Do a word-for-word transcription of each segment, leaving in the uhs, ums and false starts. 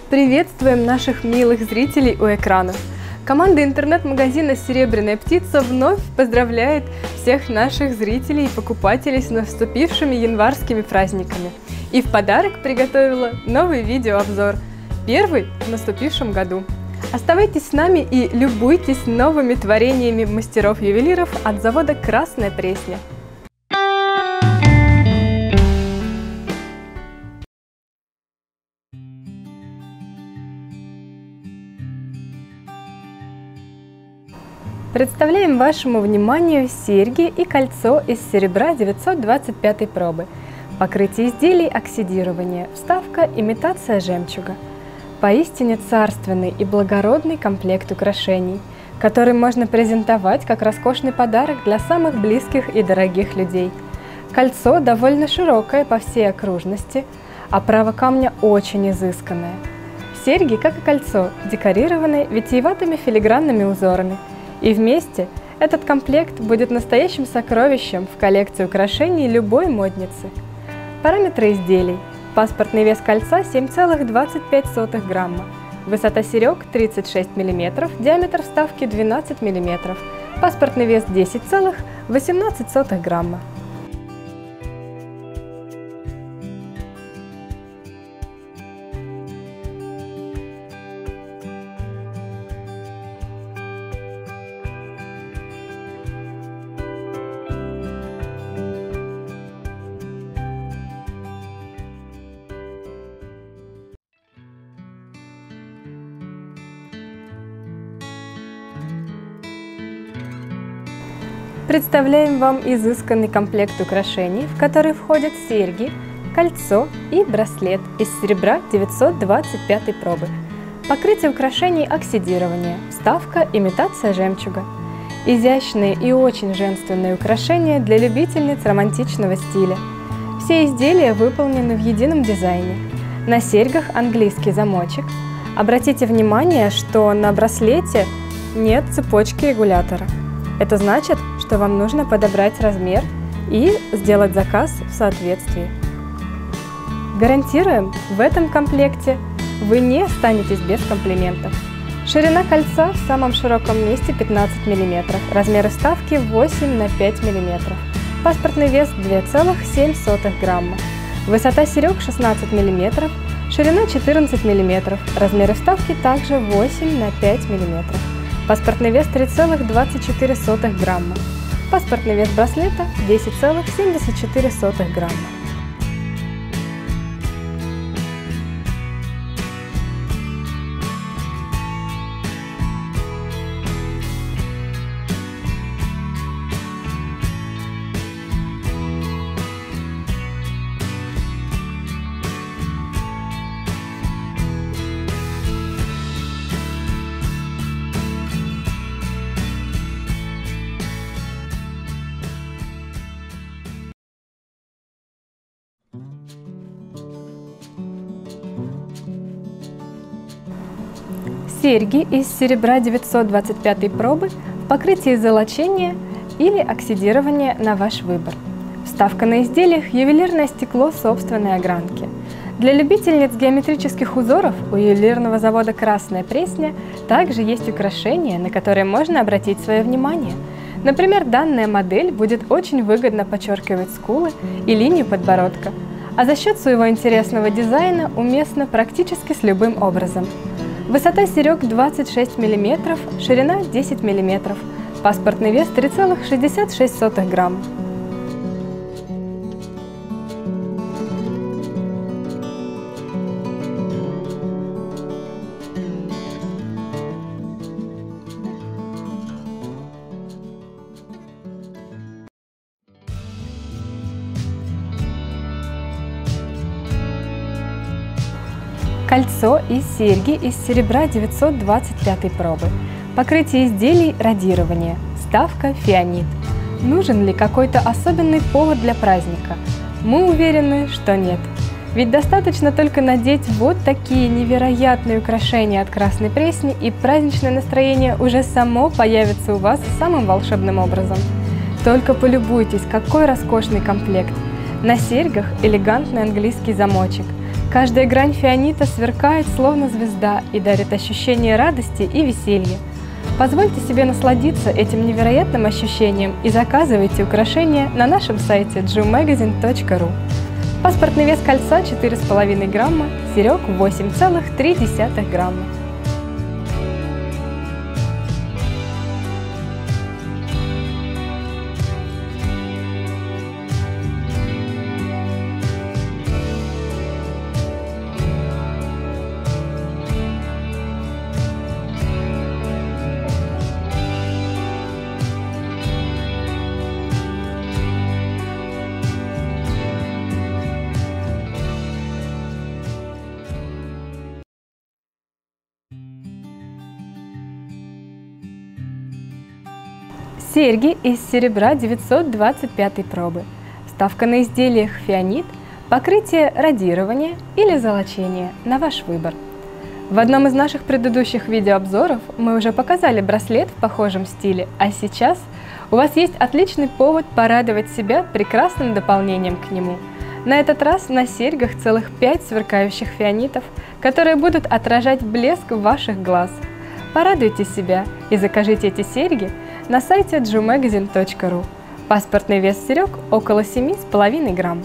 Приветствуем наших милых зрителей у экранов! Команда интернет-магазина «Серебряная птица» вновь поздравляет всех наших зрителей и покупателей с наступившими январскими праздниками. И в подарок приготовила новый видеообзор, первый в наступившем году. Оставайтесь с нами и любуйтесь новыми творениями мастеров-ювелиров от завода «Красная Пресня». Представляем вашему вниманию серьги и кольцо из серебра девятьсот двадцать пятой пробы. Покрытие изделий оксидирование, вставка имитация жемчуга. Поистине царственный и благородный комплект украшений, который можно презентовать как роскошный подарок для самых близких и дорогих людей. Кольцо довольно широкое по всей окружности, оправа камня очень изысканная. Серьги, как и кольцо, декорированы витиеватыми филигранными узорами. И вместе этот комплект будет настоящим сокровищем в коллекции украшений любой модницы. Параметры изделий. Паспортный вес кольца семь целых двадцать пять сотых грамма, высота серег тридцать шесть миллиметров, диаметр вставки двенадцать миллиметров, паспортный вес десять целых восемнадцать сотых грамма. Представляем вам изысканный комплект украшений, в который входят серьги, кольцо и браслет из серебра девятьсот двадцать пятой пробы. Покрытие украшений оксидирование, вставка имитация жемчуга. Изящные и очень женственные украшения для любительниц романтичного стиля. Все изделия выполнены в едином дизайне. На серьгах английский замочек. Обратите внимание, что на браслете нет цепочки регулятора. Это значит, что вам нужно подобрать размер и сделать заказ в соответствии. Гарантируем, в этом комплекте вы не останетесь без комплиментов. Ширина кольца в самом широком месте пятнадцать миллиметров, размеры вставки восемь на пять миллиметров, паспортный вес два целых семь сотых грамма, высота серег шестнадцать миллиметров, ширина четырнадцать миллиметров, размеры вставки также восемь на пять миллиметров. Паспортный вес три целых двадцать четыре сотых грамма. Паспортный вес браслета десять целых семьдесят четыре сотых грамма. Серьги из серебра девятьсот двадцать пятой пробы в покрытии золочения или оксидирования на ваш выбор. Вставка на изделиях ювелирное стекло собственной огранки. Для любительниц геометрических узоров у ювелирного завода «Красная Пресня» также есть украшения, на которые можно обратить свое внимание. Например, данная модель будет очень выгодно подчеркивать скулы и линию подбородка, а за счет своего интересного дизайна уместна практически с любым образом. Высота серег двадцать шесть миллиметров, ширина десять миллиметров, паспортный вес три целых шестьдесят шесть сотых грамма. Кольцо и серьги из серебра девятьсот двадцать пятой пробы. Покрытие изделий радирование. Вставка фианит. Нужен ли какой-то особенный повод для праздника? Мы уверены, что нет. Ведь достаточно только надеть вот такие невероятные украшения от Красной Пресни, и праздничное настроение уже само появится у вас самым волшебным образом. Только полюбуйтесь, какой роскошный комплект. На серьгах элегантный английский замочек. Каждая грань фианита сверкает, словно звезда, и дарит ощущение радости и веселья. Позвольте себе насладиться этим невероятным ощущением и заказывайте украшения на нашем сайте джу магазин точка ру. Паспортный вес кольца четыре с половиной грамма, серег восемь целых три десятых грамма. Серьги из серебра девятьсот двадцать пятой пробы. Вставка на изделиях фианит, покрытие радирования или золочение на ваш выбор. В одном из наших предыдущих видеообзоров мы уже показали браслет в похожем стиле, а сейчас у вас есть отличный повод порадовать себя прекрасным дополнением к нему. На этот раз на серьгах целых пять сверкающих фианитов, которые будут отражать блеск ваших глаз. Порадуйте себя и закажите эти серьги на сайте джу магазин точка ру. Паспортный вес серег около семи с половиной грамм.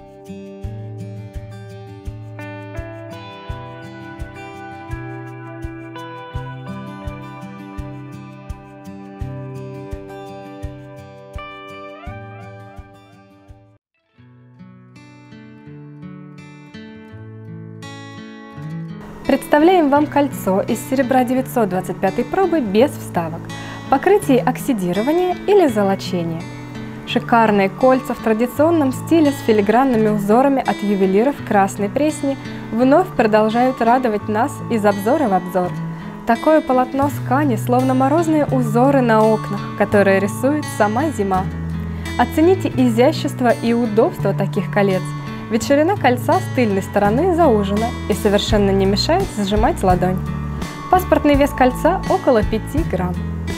Представляем вам кольцо из серебра девятьсот двадцать пятой пробы без вставок, покрытие оксидирования или золочения. Шикарные кольца в традиционном стиле с филигранными узорами от ювелиров Красной Пресни вновь продолжают радовать нас из обзора в обзор. Такое полотно с ткани, словно морозные узоры на окнах, которые рисует сама зима. Оцените изящество и удобство таких колец, ведь ширина кольца с тыльной стороны заужена и совершенно не мешает сжимать ладонь. Паспортный вес кольца около пяти грамм.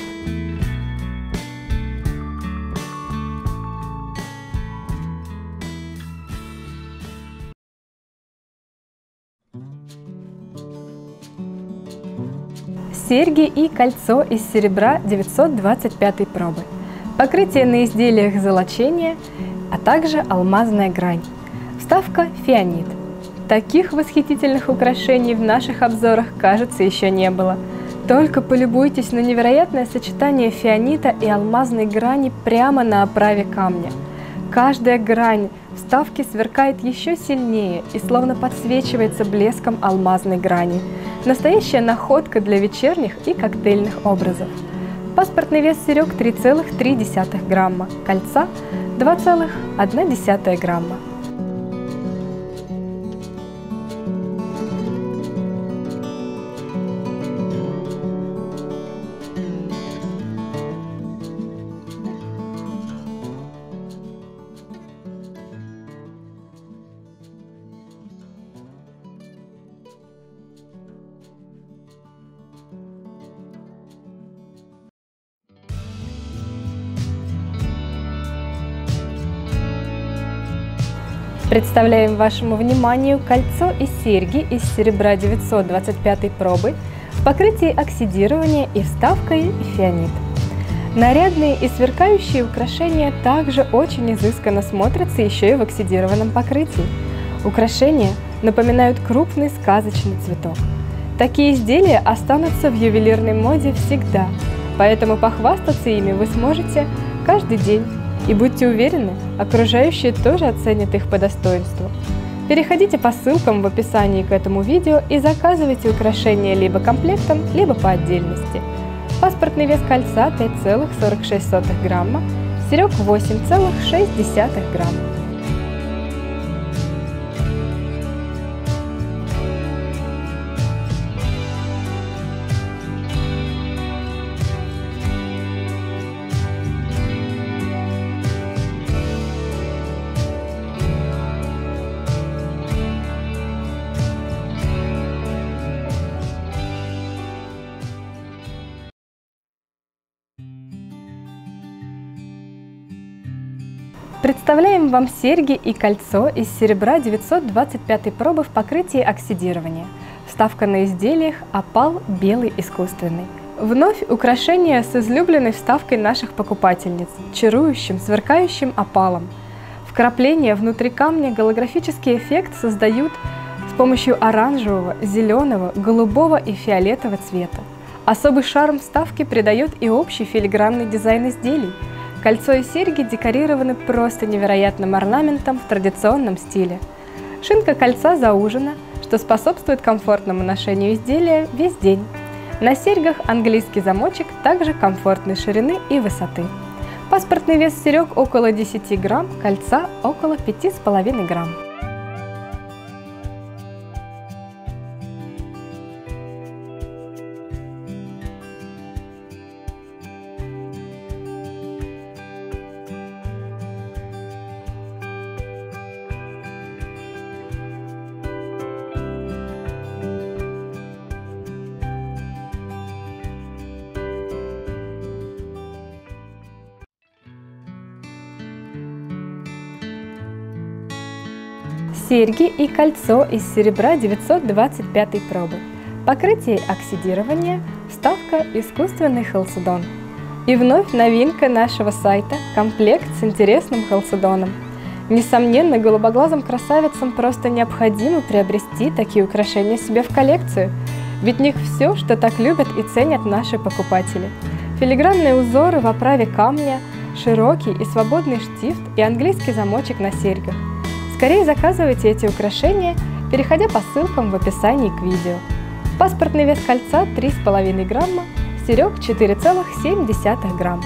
Серьги и кольцо из серебра девятьсот двадцать пятой пробы. Покрытие на изделиях золочения, а также алмазная грань. Вставка фианит. Таких восхитительных украшений в наших обзорах, кажется, еще не было. Только полюбуйтесь на невероятное сочетание фианита и алмазной грани прямо на оправе камня. Каждая грань вставки сверкает еще сильнее и словно подсвечивается блеском алмазной грани. Настоящая находка для вечерних и коктейльных образов. Паспортный вес серег три целых три десятых грамма, кольца два целых одна десятая грамма. Представляем вашему вниманию кольцо и серьги из серебра девятьсот двадцать пятой пробы в покрытии оксидирования и вставкой фианит. Нарядные и сверкающие украшения также очень изысканно смотрятся еще и в оксидированном покрытии. Украшения напоминают крупный сказочный цветок. Такие изделия останутся в ювелирной моде всегда, поэтому похвастаться ими вы сможете каждый день. И будьте уверены, окружающие тоже оценят их по достоинству. Переходите по ссылкам в описании к этому видео и заказывайте украшения либо комплектом, либо по отдельности. Паспортный вес кольца пять целых сорок шесть сотых грамма, серег восемь целых шесть десятых грамма. Представляем вам серьги и кольцо из серебра девятьсот двадцать пятой пробы в покрытии оксидирования. Вставка на изделиях опал белый искусственный. Вновь украшение с излюбленной вставкой наших покупательниц, чарующим, сверкающим опалом. Вкрапления внутри камня голографический эффект создают с помощью оранжевого, зеленого, голубого и фиолетового цвета. Особый шарм вставки придает и общий филигранный дизайн изделий. Кольцо и серьги декорированы просто невероятным орнаментом в традиционном стиле. Шинка кольца заужена, что способствует комфортному ношению изделия весь день. На серьгах английский замочек также комфортной ширины и высоты. Паспортный вес серег около десяти грамм, кольца около пяти с половиной грамм. Серьги и кольцо из серебра девятьсот двадцать пятой пробы. Покрытие оксидирования, вставка искусственный халцедон. И вновь новинка нашего сайта – комплект с интересным халцедоном. Несомненно, голубоглазым красавицам просто необходимо приобрести такие украшения себе в коллекцию, ведь в них все, что так любят и ценят наши покупатели. Филигранные узоры в оправе камня, широкий и свободный штифт и английский замочек на серьгах. Скорее заказывайте эти украшения, переходя по ссылкам в описании к видео. Паспортный вес кольца три с половиной грамма, серег четыре целых семь десятых грамма.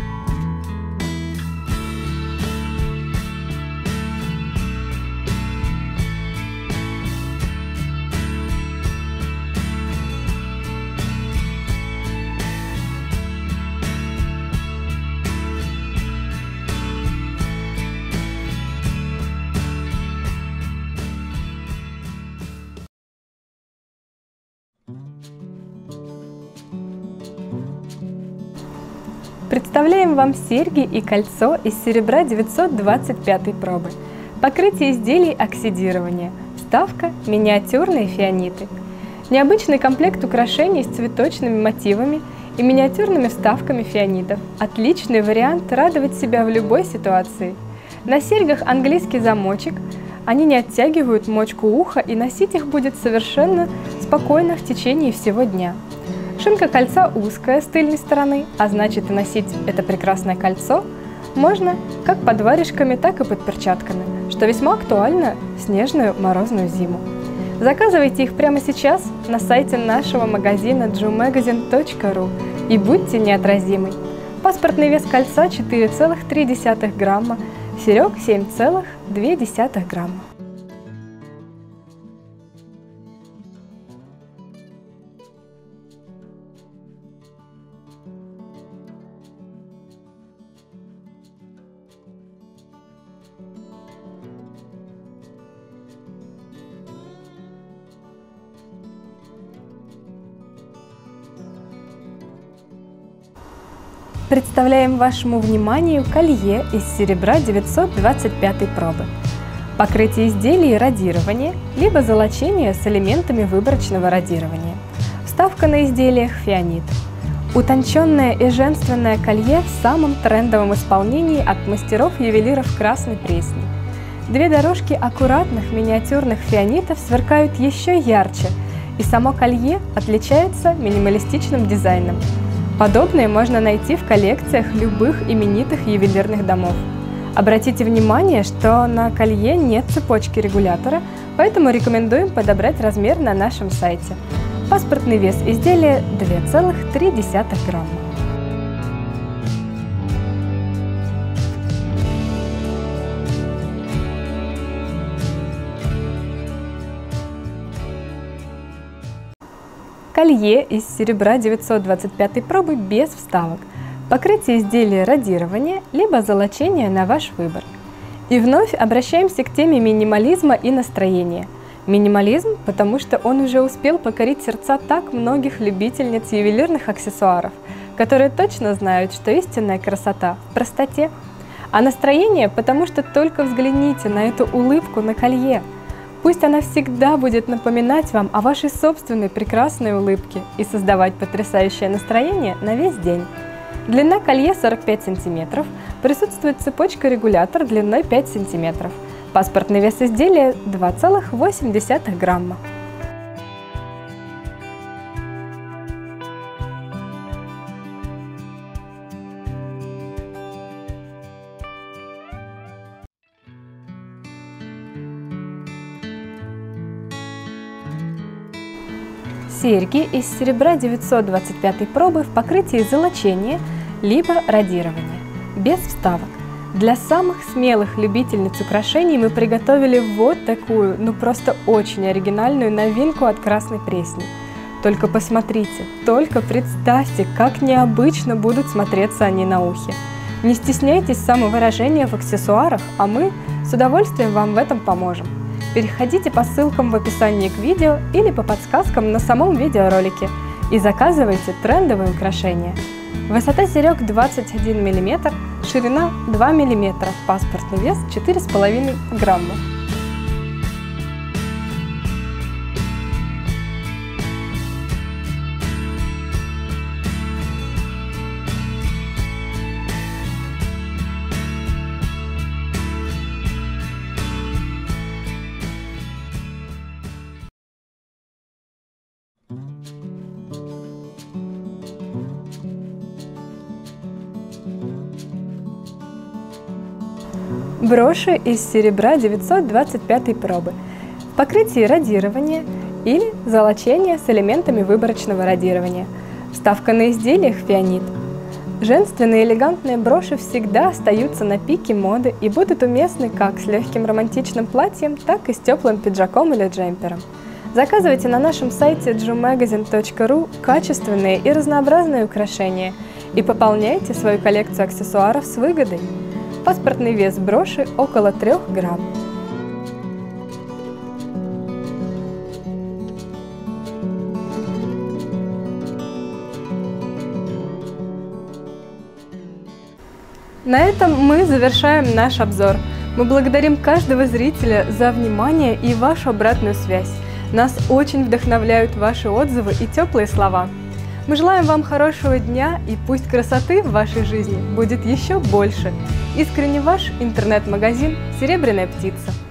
Представляем вам серьги и кольцо из серебра девятьсот двадцать пятой пробы. Покрытие изделий оксидирования. Вставка миниатюрные фианиты. Необычный комплект украшений с цветочными мотивами и миниатюрными вставками фианитов. Отличный вариант радовать себя в любой ситуации. На серьгах английский замочек. Они не оттягивают мочку уха, и носить их будет совершенно спокойно в течение всего дня. Шинка кольца узкая с тыльной стороны, а значит и носить это прекрасное кольцо можно как под варежками, так и под перчатками, что весьма актуально в снежную морозную зиму. Заказывайте их прямо сейчас на сайте нашего магазина джу магазин точка ру и будьте неотразимы. Паспортный вес кольца четыре целых три десятых грамма, серег семь целых две десятых грамма. Представляем вашему вниманию колье из серебра девятьсот двадцать пятой пробы. Покрытие изделий радирование, либо золочение с элементами выборочного радирования. Вставка на изделиях фианит. Утонченное и женственное колье в самом трендовом исполнении от мастеров-ювелиров Красной Пресни. Две дорожки аккуратных миниатюрных фианитов сверкают еще ярче, и само колье отличается минималистичным дизайном. Подобные можно найти в коллекциях любых именитых ювелирных домов. Обратите внимание, что на колье нет цепочки регулятора, поэтому рекомендуем подобрать размер на нашем сайте. Паспортный вес изделия две целых три десятых грамма. Колье из серебра девятьсот двадцать пятой пробы без вставок. Покрытие изделия радирования, либо золочение на ваш выбор. И вновь обращаемся к теме минимализма и настроения. Минимализм, потому что он уже успел покорить сердца так многих любительниц ювелирных аксессуаров, которые точно знают, что истинная красота в простоте. А настроение, потому что только взгляните на эту улыбку на колье. Пусть она всегда будет напоминать вам о вашей собственной прекрасной улыбке и создавать потрясающее настроение на весь день. Длина колье сорок пять сантиметров, присутствует цепочка-регулятор длиной пять сантиметров. Паспортный вес изделия два целых восемь десятых грамма. Серьги из серебра девятьсот двадцать пятой пробы в покрытии золочения либо радирования, без вставок. Для самых смелых любительниц украшений мы приготовили вот такую, ну просто очень оригинальную новинку от Красной Пресни. Только посмотрите, только представьте, как необычно будут смотреться они на ухе. Не стесняйтесь самовыражения в аксессуарах, а мы с удовольствием вам в этом поможем. Переходите по ссылкам в описании к видео или по подсказкам на самом видеоролике и заказывайте трендовые украшения. Высота серег двадцать один миллиметр, ширина два миллиметра, паспортный вес четыре с половиной грамма. Броши из серебра девятьсот двадцать пятой пробы в покрытии радирования или золочения с элементами выборочного радирования. Вставка на изделиях фианит. Женственные элегантные броши всегда остаются на пике моды и будут уместны как с легким романтичным платьем, так и с теплым пиджаком или джемпером. Заказывайте на нашем сайте джу магазин точка ру качественные и разнообразные украшения и пополняйте свою коллекцию аксессуаров с выгодой. Паспортный вес броши около трёх грамм. На этом мы завершаем наш обзор. Мы благодарим каждого зрителя за внимание и вашу обратную связь. Нас очень вдохновляют ваши отзывы и теплые слова. Мы желаем вам хорошего дня и пусть красоты в вашей жизни будет еще больше. Искренне ваш интернет-магазин «Серебряная птица».